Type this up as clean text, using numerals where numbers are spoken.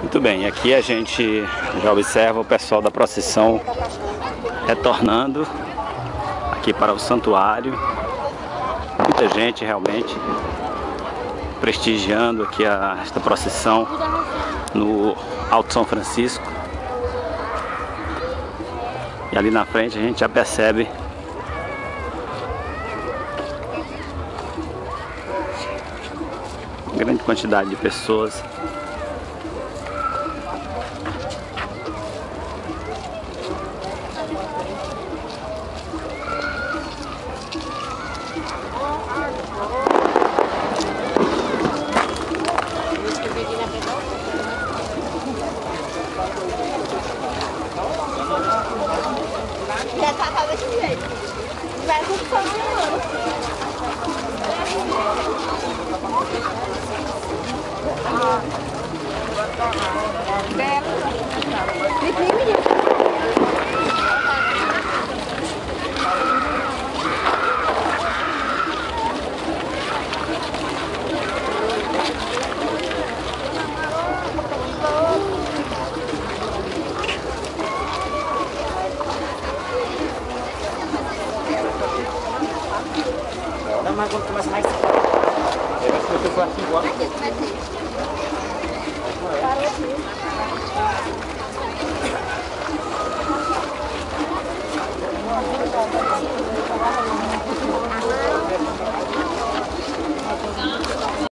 Muito bem, aqui a gente já observa o pessoal da procissão retornando aqui para o santuário. Muita gente realmente prestigiando aqui esta procissão no Alto São Francisco. E ali na frente a gente já percebe grande quantidade de pessoas. Já tava desse jeito. Vai com Mas quando começa mais cedo. Vai ser aqui igual.